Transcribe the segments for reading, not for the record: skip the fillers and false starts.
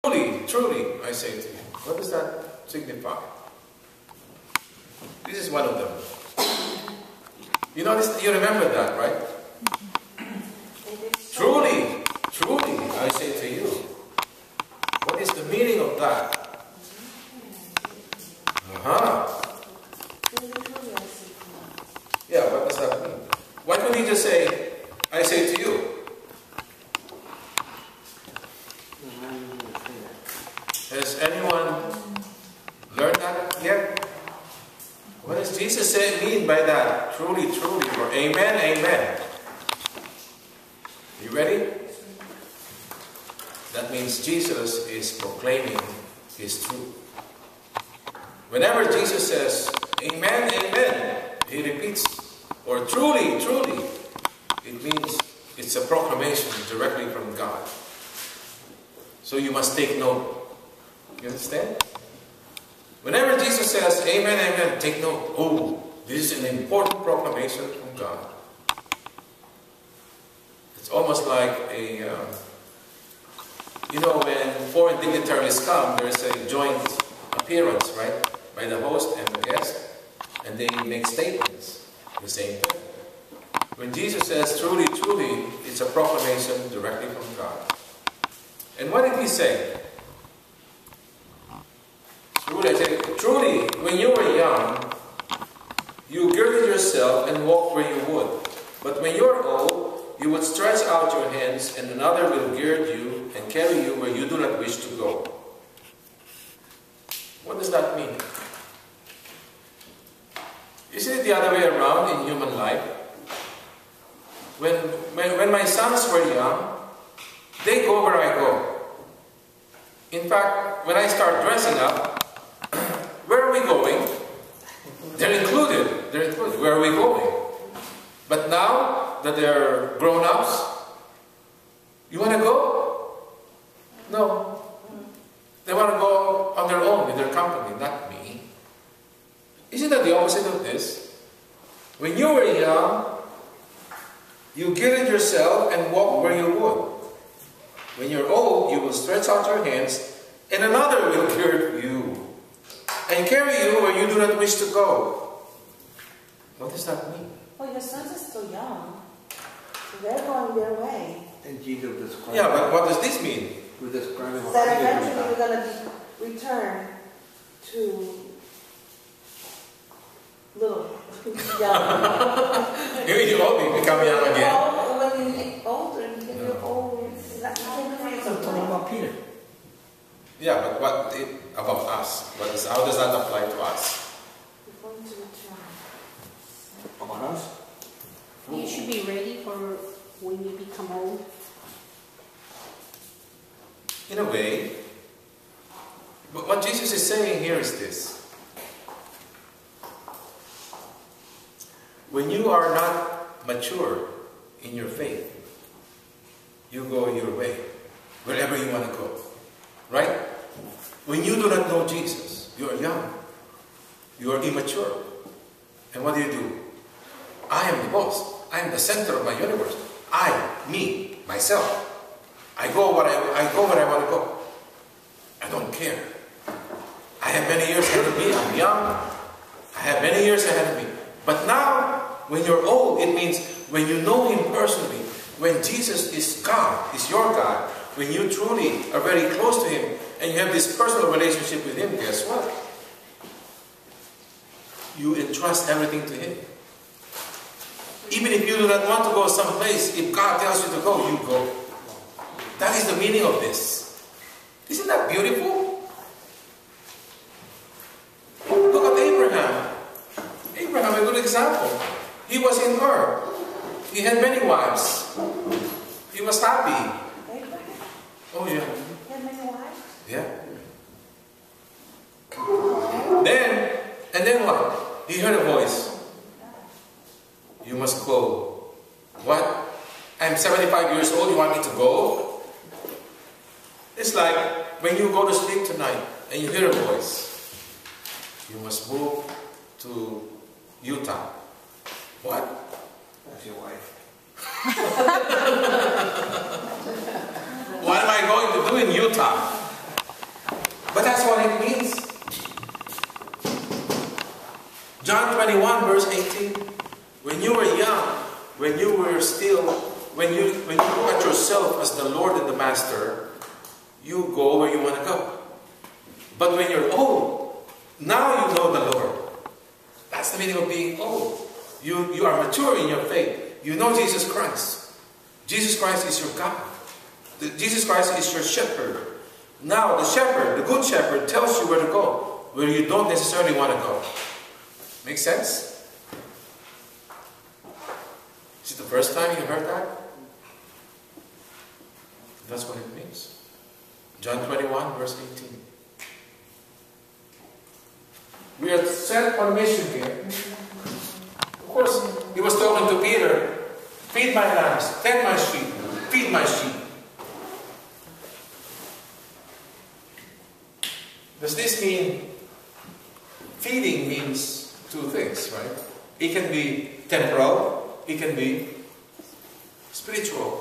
Truly, truly, I say to you. What does that signify? This is one of them. You notice, you remember that, right? Truly, truly, I say to you. What is the meaning of that? Yeah, what does that mean? Why couldn't he just say, I say to you? Has anyone learned that yet? What does Jesus mean by that? Truly, truly, or amen, amen. You ready? That means Jesus is proclaiming His truth. Whenever Jesus says, amen, amen, He repeats, or truly, truly, it means it's a proclamation directly from God. So you must take note. You understand? Whenever Jesus says, amen, amen, take note. Oh, this is an important proclamation from God. It's almost like a, you know, when foreign dignitaries come, there's a joint appearance, right? By the host and the guest. And they make statements. The same thing. When Jesus says, truly, truly, it's a proclamation directly from God. And what did He say? Truly, I say, truly, when you were young, you girded yourself and walked where you would. But when you are old, you would stretch out your hands, and another will gird you and carry you where you do not wish to go. What does that mean? Isn't it the other way around in human life? When my sons were young, they go where I go. In fact, when I start dressing up, where are we going? They're included. They're included. Where are we going? But now that they're grown-ups, you want to go? No. They want to go on their own with their company, not me. Isn't that the opposite of this? When you were young, you girded yourself and walked where you would. When you're old, you will stretch out your hands, and another will gird you and carry you where you do not wish to go. What does that mean? Well, your sons are still young, so they're going their way. And Jesus described. Yeah, but what does this mean? We're describing what that eventually we're going to return to little young. You all become young again. When you're older, when you're old, it's not talking about Peter. Yeah, but what about us? How does that apply to us? We're going to return. About us? You should be ready for when you become old. In a way. But what Jesus is saying here is this. When you are not mature in your faith, you go your way, wherever you want to go. Right? When you do not know Jesus, you are young. You are immature. And what do? I am the boss. I am the center of my universe. Me, myself. I go where I want to go. I don't care. I have many years ahead of me. I'm young. I have many years ahead of me. But now, when you're old, it means when you know Him personally, when Jesus is God, is your God, when you truly are very close to Him, and you have this personal relationship with Him, guess what? You entrust everything to Him. Even if you do not want to go someplace, if God tells you to go, you go. That is the meaning of this. Isn't that beautiful? Look at Abraham. Abraham, a good example. He was in Ur. He had many wives. He was happy. Abraham? Oh yeah. He had many wives? Yeah. Then what? He heard a voice. You must go. What? I'm 75 years old, you want me to go? It's like when you go to sleep tonight and you hear a voice. You must move to Utah. What? That's your wife. What am I going to do in Utah? John 21 verse 18. When you were young, when you look at yourself as the Lord and the Master, you go where you want to go. But when you're old, now you know the Lord. That's the meaning of being old. You are mature in your faith. You know Jesus Christ. Jesus Christ is your God. Jesus Christ is your shepherd. Now the shepherd, the good shepherd, tells you where to go, where you don't necessarily want to go. Make sense? Is it the first time you heard that? That's what it means. John 21 verse 18. We are sent on a mission here. Of course, he was talking to Peter, feed my lambs, tend my sheep, feed my sheep. Does this mean, feeding means two things, right? It can be temporal, it can be spiritual.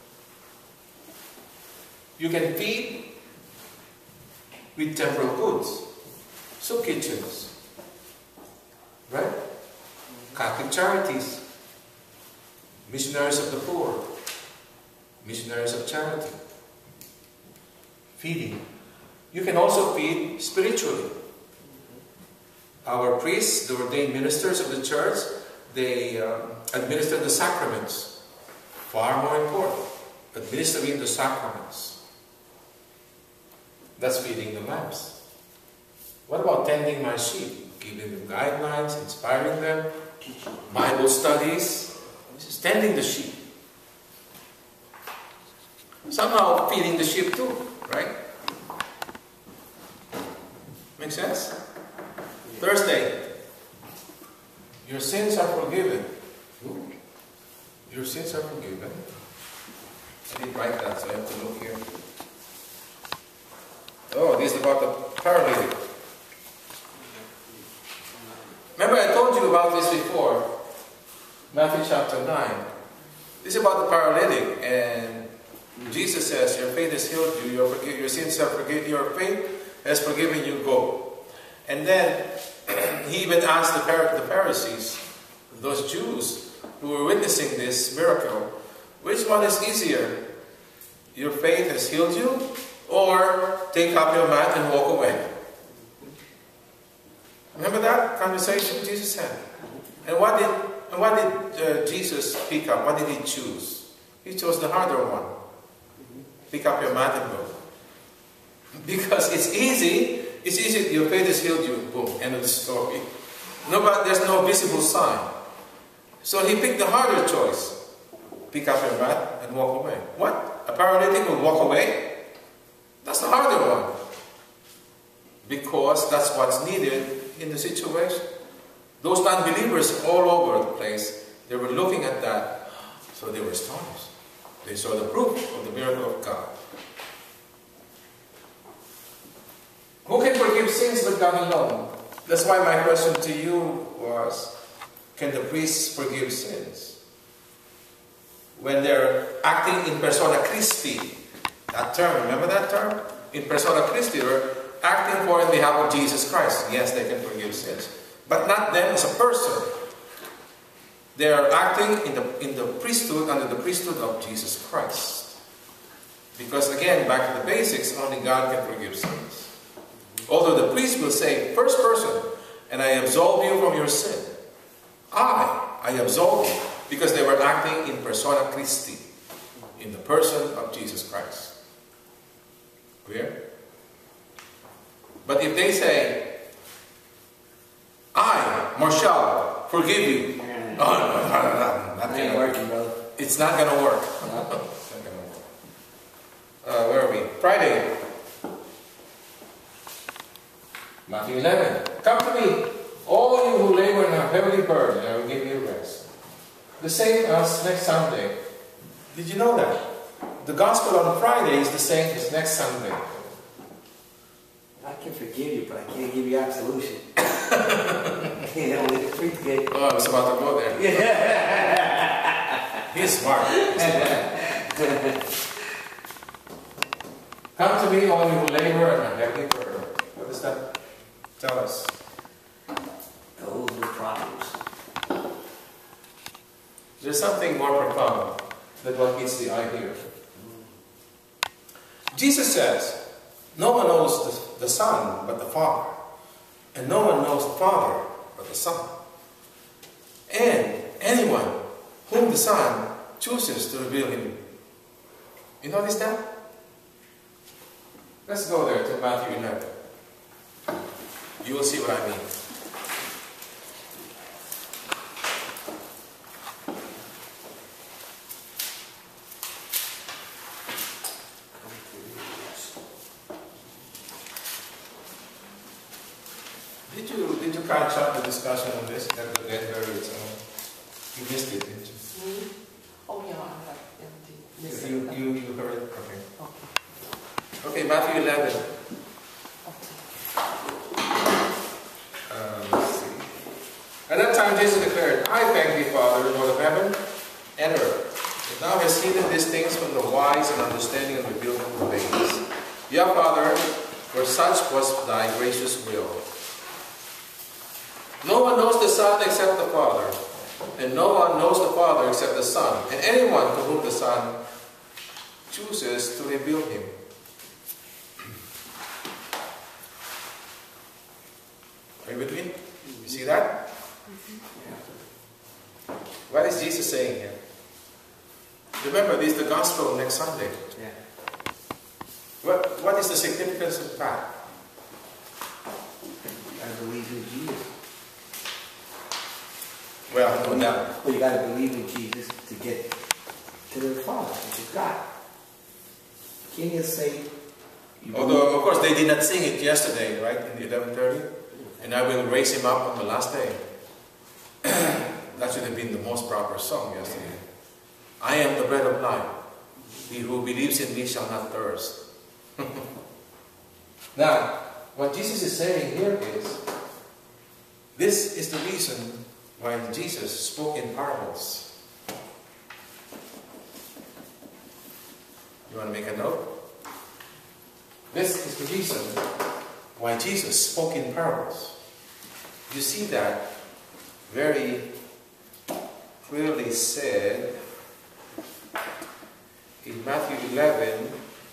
You can feed with temporal goods. Soup kitchens, right? Catholic charities, missionaries of the poor, missionaries of charity. Feeding. You can also feed spiritually. Our priests, the ordained ministers of the church, they administer the sacraments. Far more important. Administering the sacraments. That's feeding the lambs. What about tending my sheep? Giving them guidelines, inspiring them, Bible studies. This is tending the sheep. Somehow feeding the sheep too, right? Make sense? Thursday. Your sins are forgiven. Ooh. Your sins are forgiven. I didn't write that, so I have to look here. Oh, this is about the paralytic. Remember I told you about this before. Matthew chapter 9. This is about the paralytic, and Jesus says, your faith has healed you, your sins are forgiven, your faith has forgiven you, go. And then he even asked the Pharisees, those Jews who were witnessing this miracle, which one is easier? Your faith has healed you, or take up your mat and walk away? Remember that conversation Jesus had? And what did Jesus pick up? What did he choose? He chose the harder one. Pick up your mat and go. Because it's easy. It's easy. Your faith has healed you. Boom. End of the story. There's no visible sign. So he picked the harder choice. Pick up your mat and walk away. What? A paralytic will walk away? That's the harder one. Because that's what's needed in the situation. Those non-believers all over the place, they were looking at that, so they were astonished. They saw the proof of the miracle of God. Who can forgive sins but God alone? That's why my question to you was, can the priests forgive sins? When they're acting in persona Christi, that term, remember that term? In persona Christi, they're acting for in behalf of Jesus Christ. Yes, they can forgive sins. But not them as a person. They are acting in the priesthood, under the priesthood of Jesus Christ. Because again, back to the basics, only God can forgive sins. Although the priest will say, first person, and I absolve you from your sin. I absolve you. Because they were acting in persona Christi, in the person of Jesus Christ. Clear? But if they say, I, Marshall, forgive you. No, not ain't working, brother. It's not going to work. No. It's not going to work. Where are we? Friday. Matthew 11. Come to me, all you who labor and have heavily burdened, and I will give you rest. The same as next Sunday. Did you know that? The gospel on Friday is the same as next Sunday. I can forgive you, but I can't give you absolution. Only the priest get. Oh, I was about to go there. Yeah. He's smart. Come to me, all you who labor and are heavily burdened. What does that tell us? Those who There's something more profound than what meets the eye here. Jesus says, no one knows the Son but the Father, and no one knows the Father but the Son. And anyone whom the Son chooses to reveal him. You notice that? Let's go there to Matthew 11. You will see what I mean. Did you catch up the discussion on this? That the dead buried its own. You missed it, didn't you? Me? Oh yeah, I have empty. You heard it? Okay. Okay. Okay, Matthew 11. Okay. Let's see. At that time Jesus declared, I thank thee, Father, Lord of heaven and earth, that thou hast hidden these things from the wise and understanding and revealed them to the babes. Yeah, Father, for such was thy gracious will. No one knows the Son except the Father, and no one knows the Father except the Son, and anyone to whom the Son chooses to reveal him. Are you with me? You see that? What is Jesus saying here? Remember, this is the gospel next Sunday. Yeah. What is the significance of that? I believe in Jesus. Well, no doubt. Well, you got to believe in Jesus to get to the Father, to God. Can you say? Although, of course, they did not sing it yesterday, right, in the 11:30? And I will raise him up on the last day. That should have been the most proper song yesterday. I am the bread of life. He who believes in me shall not thirst. Now, what Jesus is saying here is, this is the reason why Jesus spoke in parables. You want to make a note? This is the reason why Jesus spoke in parables. You see that very clearly said in Matthew 11,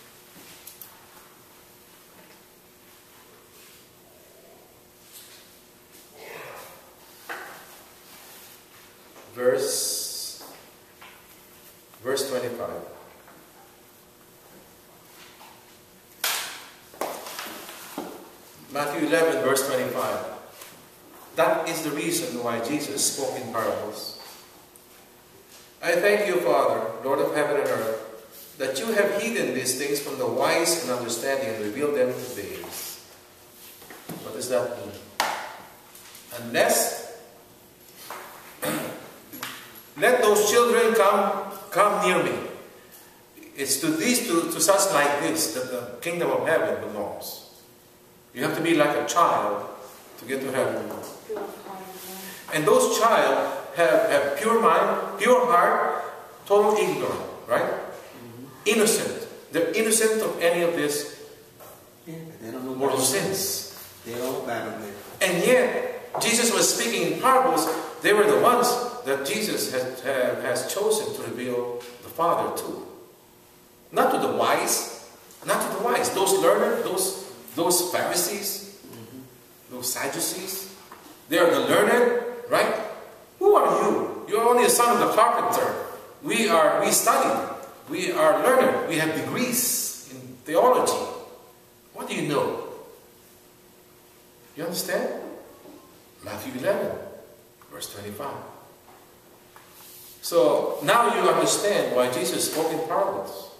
verse 25. Matthew 11, verse 25. That is the reason why Jesus spoke in parables. I thank you, Father, Lord of heaven and earth, that you have hidden these things from the wise and understanding and revealed them to babes. What does that mean? Unless, let those children come near me. It's to such like this that the kingdom of heaven belongs. You have to be like a child to get to heaven. And those child have pure mind, pure heart, total ignorant, right? Innocent. They're innocent of any of this mortal sins. They don't battle it. And yet, Jesus was speaking in parables. They were the ones that Jesus has chosen to reveal the Father to. Not to the wise. Not to the wise. Those learned, those Pharisees, those Sadducees. They are the learned, right? Who are you? You're only a son of the carpenter. We studied. We are learned. We have degrees in theology. What do you know? You understand? Matthew 11, verse 25. So now you understand why Jesus spoke in parables.